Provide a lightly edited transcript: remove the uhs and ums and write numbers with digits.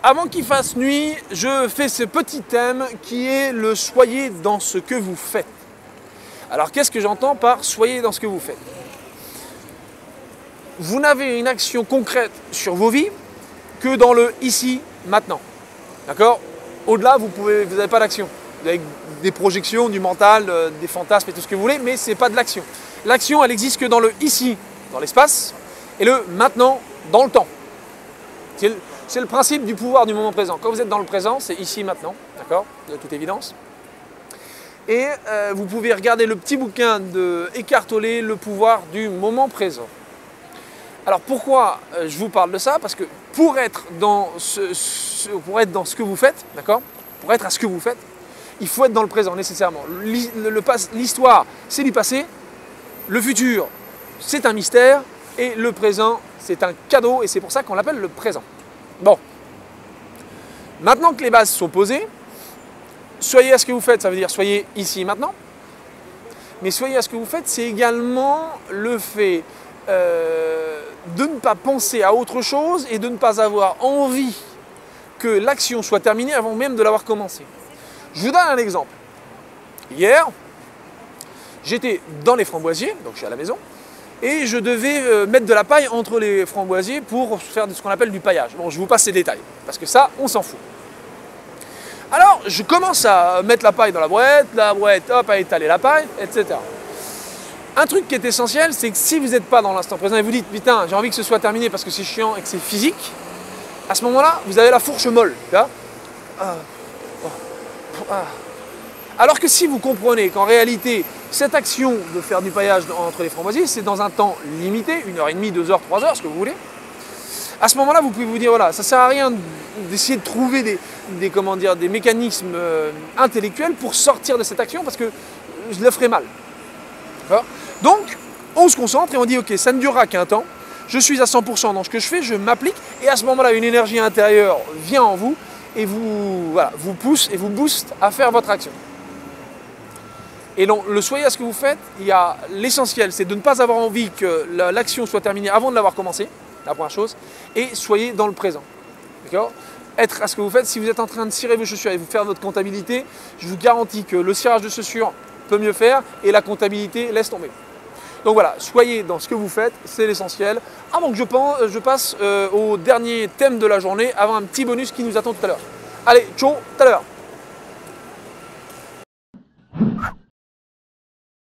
Avant qu'il fasse nuit, je fais ce petit thème qui est le soyez dans ce que vous faites. Alors qu'est-ce que j'entends par soyez dans ce que vous faites? Vous n'avez une action concrète sur vos vies que dans le ici, maintenant. D'accord? Au-delà, vous n'avez pas d'action. Vous avez des projections, du mental, des fantasmes et tout ce que vous voulez, mais ce n'est pas de l'action. L'action, elle existe que dans le ici, dans l'espace, et le maintenant, dans le temps. C'est le principe du pouvoir du moment présent. Quand vous êtes dans le présent, c'est ici, maintenant, d'accord? De toute évidence. Et vous pouvez regarder le petit bouquin de Eckhart Tolle, Le pouvoir du moment présent. Alors pourquoi je vous parle de ça? Parce que pour être dans ce que vous faites, d'accord? Pour être à ce que vous faites, il faut être dans le présent nécessairement. L'histoire, c'est du passé. Le futur, c'est un mystère. Et le présent, c'est un cadeau. Et c'est pour ça qu'on l'appelle le présent. Bon. Maintenant que les bases sont posées, soyez à ce que vous faites, ça veut dire soyez ici maintenant. Mais soyez à ce que vous faites, c'est également le fait de ne pas penser à autre chose et de ne pas avoir envie que l'action soit terminée avant même de l'avoir commencée. Je vous donne un exemple. Hier, j'étais dans les framboisiers, donc je suis à la maison, et je devais mettre de la paille entre les framboisiers pour faire ce qu'on appelle du paillage. Bon, je vous passe ces détails, parce que ça, on s'en fout. Alors, je commence à mettre la paille dans la brouette, hop, à étaler la paille, etc. Un truc qui est essentiel, c'est que si vous n'êtes pas dans l'instant présent et vous dites, putain, j'ai envie que ce soit terminé parce que c'est chiant et que c'est physique, à ce moment-là, vous avez la fourche molle. Alors que si vous comprenez qu'en réalité, cette action de faire du paillage entre les framboisiers, c'est dans un temps limité, 1h30, 2h, 3h, ce que vous voulez, à ce moment-là, vous pouvez vous dire, voilà, ça ne sert à rien d'essayer de trouver des mécanismes intellectuels pour sortir de cette action parce que je le ferai mal. Donc, on se concentre et on dit, ok, ça ne durera qu'un temps, je suis à 100% dans ce que je fais, je m'applique, et à ce moment-là, une énergie intérieure vient en vous et vous pousse et vous booste à faire votre action. Et donc, le soyez à ce que vous faites, il y a l'essentiel, c'est de ne pas avoir envie que l'action soit terminée avant de l'avoir commencé, la première chose, et soyez dans le présent. D'accord ? Être à ce que vous faites, si vous êtes en train de cirer vos chaussures et vous faire votre comptabilité, je vous garantis que le cirage de chaussures peut mieux faire et la comptabilité laisse tomber. Donc voilà, soyez dans ce que vous faites, c'est l'essentiel. Avant que je passe au dernier thème de la journée, avant un petit bonus qui nous attend tout à l'heure. Allez, ciao, tout à l'heure.